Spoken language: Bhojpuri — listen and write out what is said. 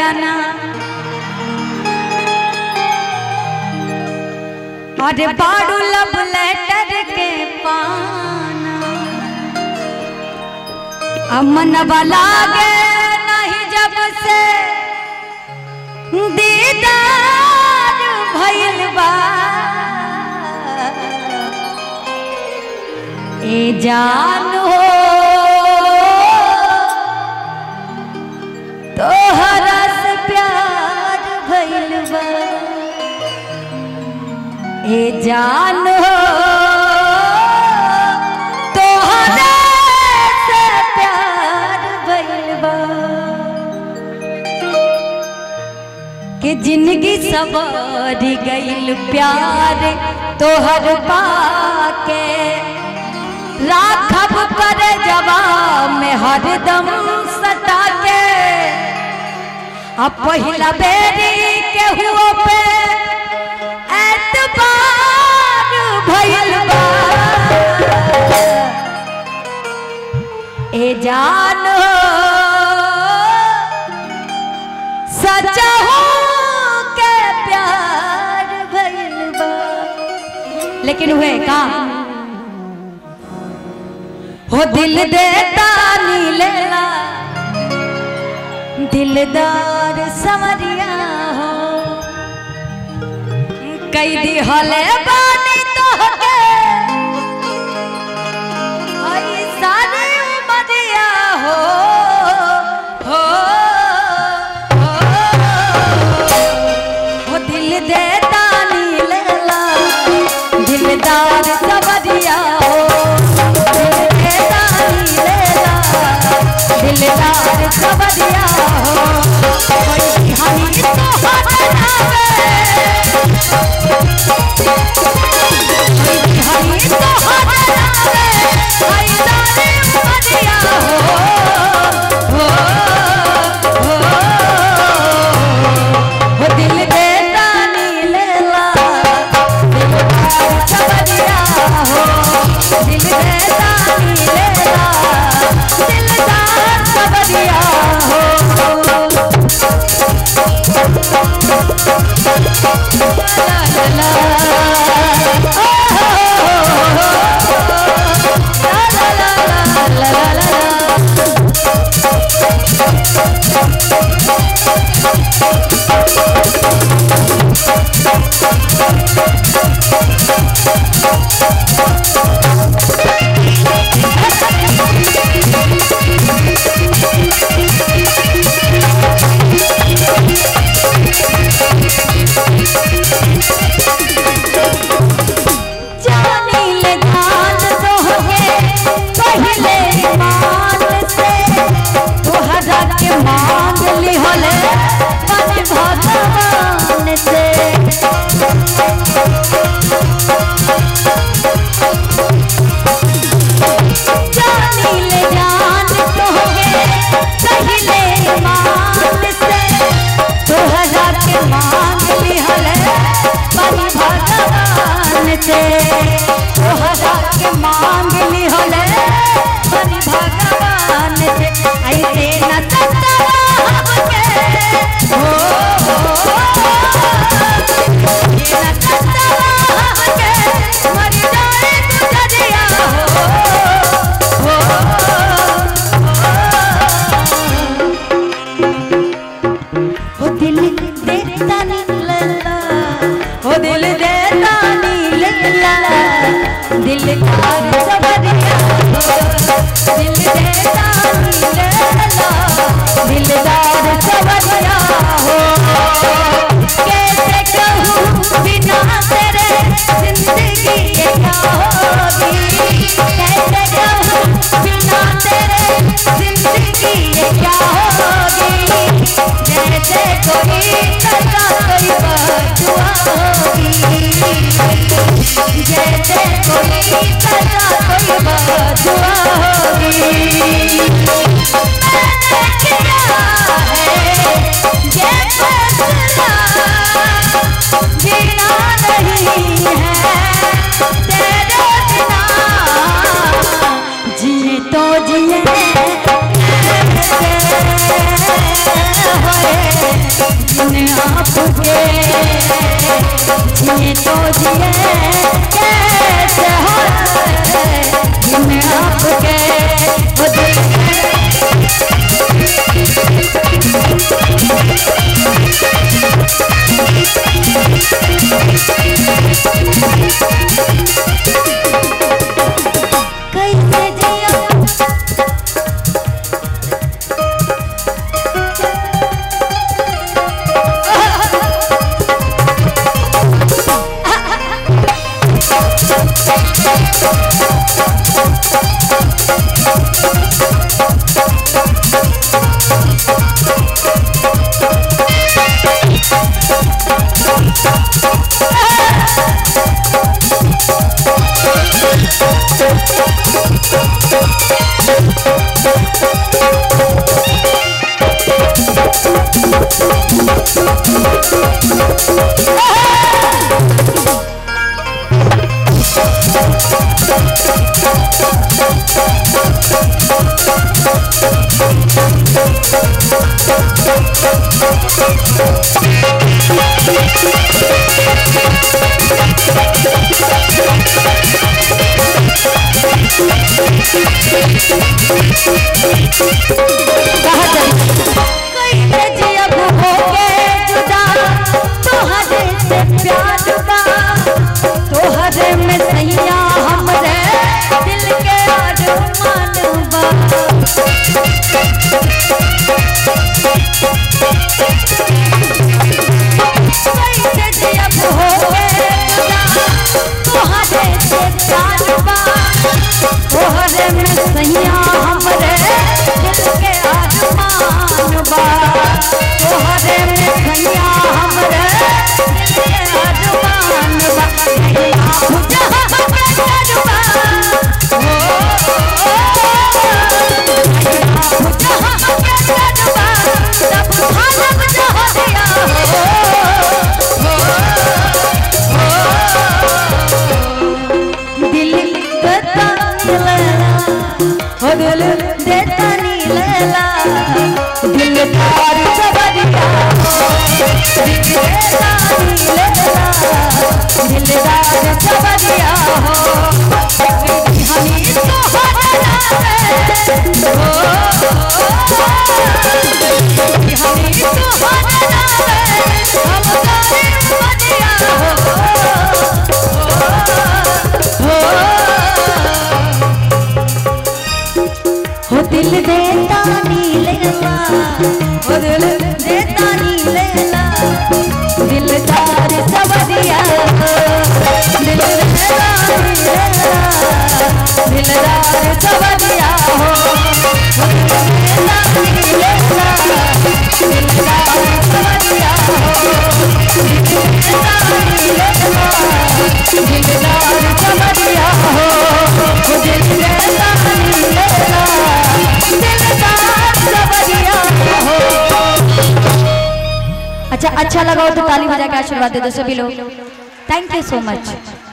जाना। अरे बाड़ू लव लेटर के पाना अमन वाला गे नहीं जब से दीदार भइल बा। ए जान हो तोहरा से प्यार भइल बा। ए जान हो तोहरा से प्यार भइल बा। कि जिंदगी सवार गइल प्यार तोहर पाके राखब पर जवाब में हरदम सता के। अब पहिला बेरी के हुओ पे एतबार भइल बा। ए जान सचा हो के प्यार भइल बा। लेकिन हुए का हो दिल देता नी लेला दिलदार समरिया हो। कई दी हले बानी तो के आई सारी उमरिया हो। हो दिल देता नी लेला दिलदार समरिया हो। दिलदार खबरिया हो कोई कहानी तो हटावे कोई कहानी तो हटावे आई दानी खबरिया हो दिल देता नी लेला दिलदार खबरिया हो। दिल देता नी लेला दिलदार खबरिया हो। ला ला ला ला ला मांग ली होले बनी भगवान से। ऐसे न तड़प के हो ये न तड़प के मर जाए गुजरिया हो दिल देता नी लला हो दिल देता नी लला दिलदार खबरिया हो। दिल देता नी लेला दिलदार खबरिया हो। कैसे कहूँ बिना तेरे जिंदगी क्या होगी। कैसे कहूँ बिना तेरे जिंदगी क्या होगी। जैसे कोई करता कोई बदुआ होगी। जैसे कोई करता कोई बदुआ होगी। मैंने किया है ये फैसला जीना नहीं है तेरे बिना। जिए तो जिए जिए तो जिए कैसे हो बिन आपके वो दिल कैसे जिया दिल देता नी लैला दिलदार सवरिया दिल देता नी लैला दिलदार सवरिया हो हनी तो हरा हो हनी तो हरा हम गाने बनिया हो दिल देता नी लैला ओ दिल देता नी लैला दिलदार सवरिया दिल देता नी लैला दिलदार सवरिया हो देता नी लैला दिलदार सवरिया हो देता नी लैला दिलदार सवरिया हो दिल देता नी लैला अच्छा लगा हो तो ताली बजा के आशीर्वाद दे दो सभी लोग। Thank you so much.